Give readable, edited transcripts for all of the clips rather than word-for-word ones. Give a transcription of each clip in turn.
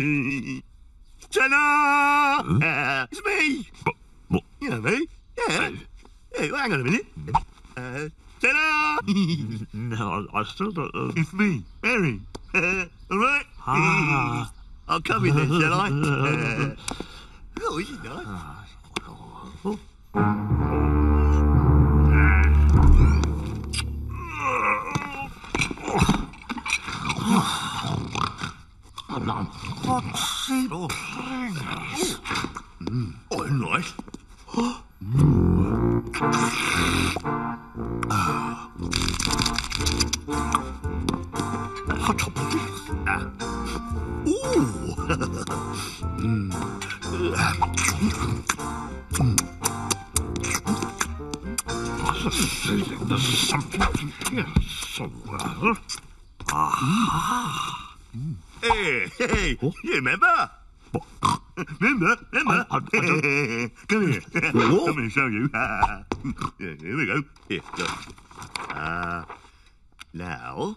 Ta-da! It's me. What? You know me? Yeah. Hey, well, hang on a minute. Ta-da! No, I still don't know. It's me, Harry. All right? Ah. I'll come in then, shall I? Oh, is it nice? What's it? Oh, nice. There's something here somewhere. Hey, you remember? Remember? Come here. Come here, show you. Yeah, here we go. Here, look. Now,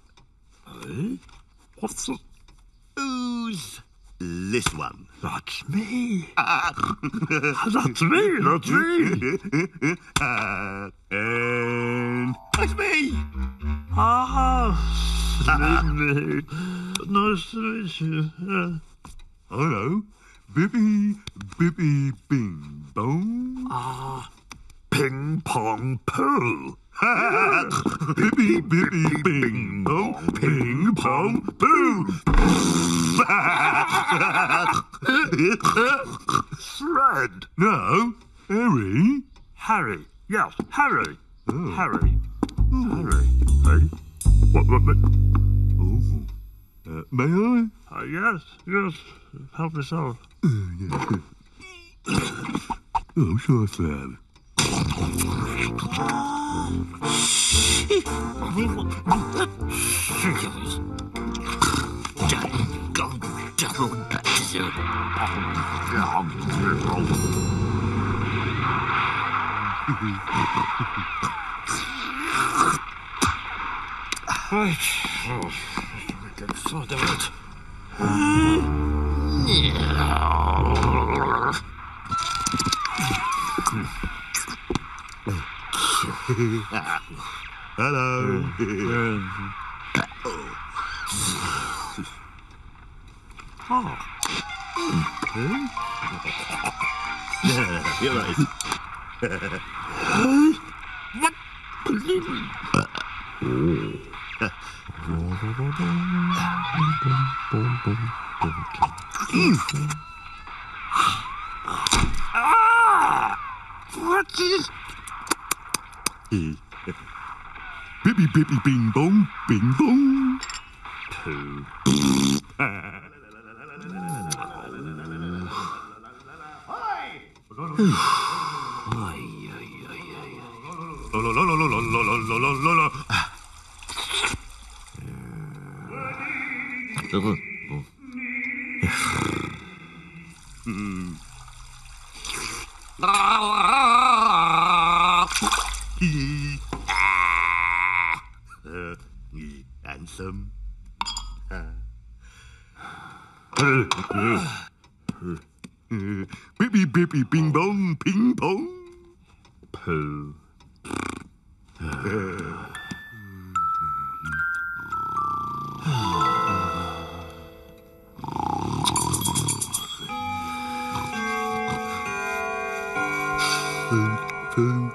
What's the... who's this one? That's me. That's me. And that's me. Sydney. Nice to meet you. Hello. Bippy, bing, bong. Ping pong poo. Bippy, bing, bong. Ping, pong, poo. Fred. No, Harry. Harry. Yes, Harry. Oh. Harry. Harry. Hey. What? Oh. May I? Yes. Help yourself. Yeah. Oh, sure, Sam. Right. Get sort of it. Hello. You're right. What? What is... Bippy, bing, bong, bing, bong. Poo. Handsome. Bippy, bing, bong, ping, pong. Poo. Food.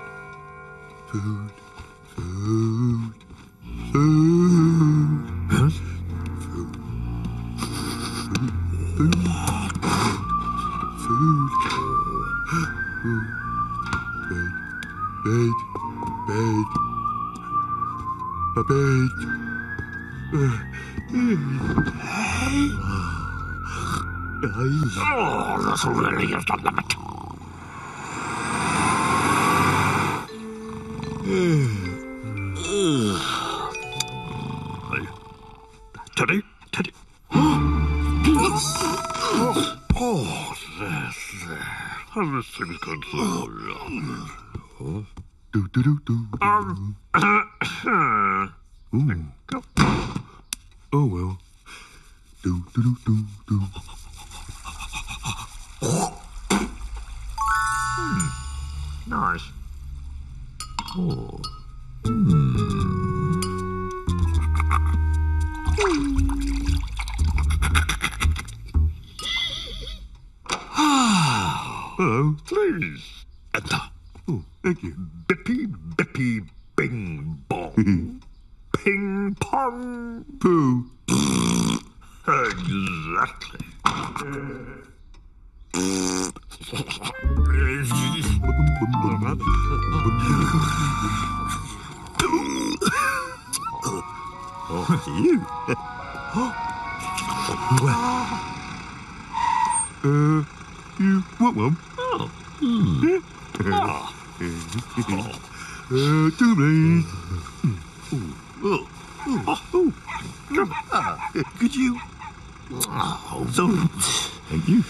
Bed. Oh, that's really just a limit. Teddy. Oh, there. Everything's going so wrong. Oh well. Nice. Oh. Hello. Please. Enter. Oh, thank you. Bippy, bippy, bing, bong. Ping, pong. Pooh. Exactly. Oh, you. You want one? Oh. Two, please. Could you? So, thank you.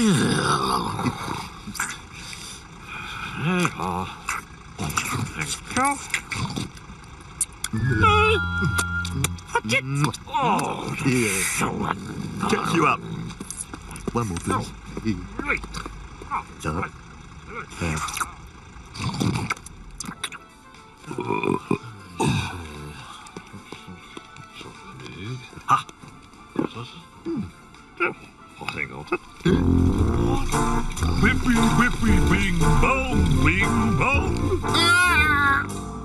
Oh, Yeah. Catch you up. One more, please. So, hang on. Whippy, whippy, bing, bong, bing, bong.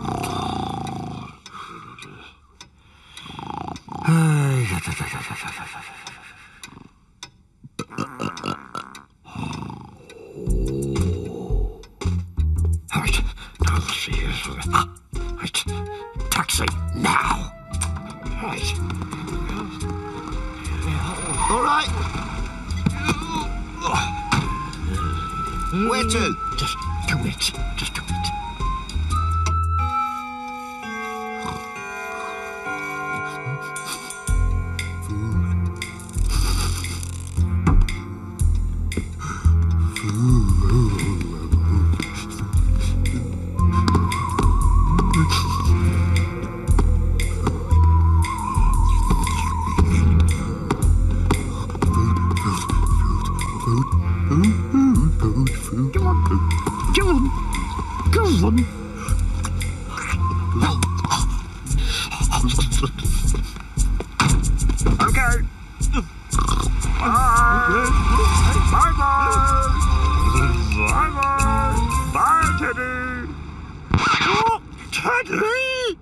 Right, now let's see here. Right, taxi, now. Right. all right. Where to? Just 2 minutes. Just 2 minutes. Come on. Okay. Bye. Bye-bye. Bye-bye. Bye, Teddy. Oh, Teddy.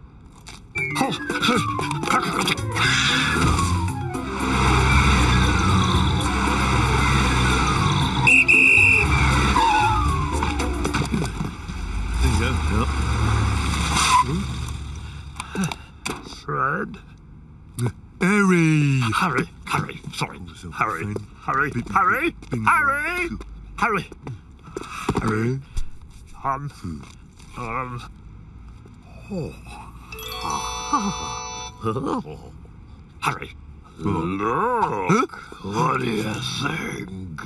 Fred? Harry. Hurry. Sorry. Hurry. Hurry. Bing, Hurry. bing, Hurry. bing. Hurry. Hurry. Hurry. Hurry. Look. What do you think?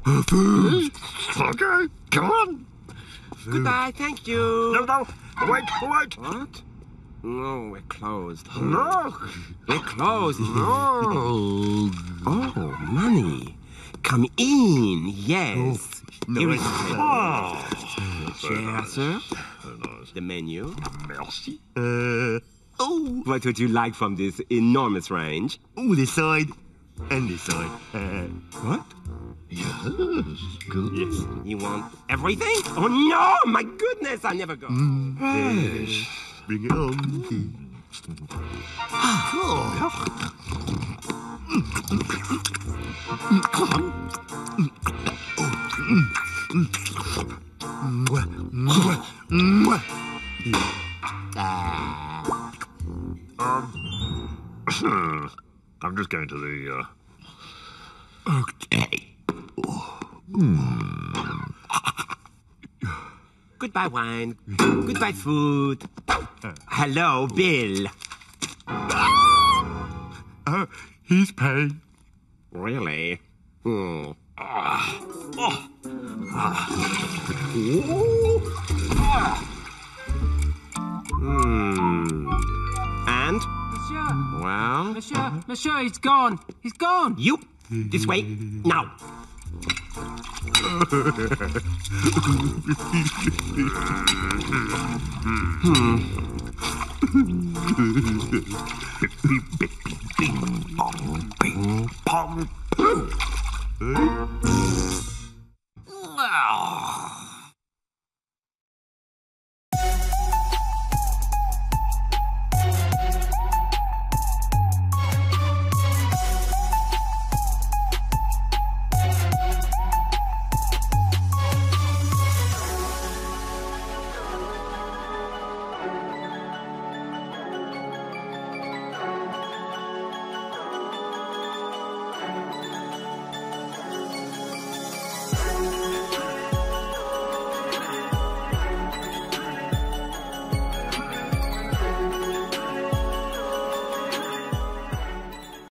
Okay, come on. Goodbye, thank you. No. Wait. What? No, we're closed. Look. We're closed. No. Oh, money. Come in, yes. No, Here is Oh. chair, sir. Very nice. The menu. Merci. Oh, What would you like from this enormous range? this side and this side. What? Yes. Good. Yes. You want everything? Oh, no! My goodness, I never go. Yes. Bring it on. I'm just going to the, Okay. Goodbye, wine. Goodbye, food. Hello, Bill. He's paying. Really? And? Well? Monsieur, he's gone. He's gone. You, this way, now. Bing, bong, bing, pong, poo.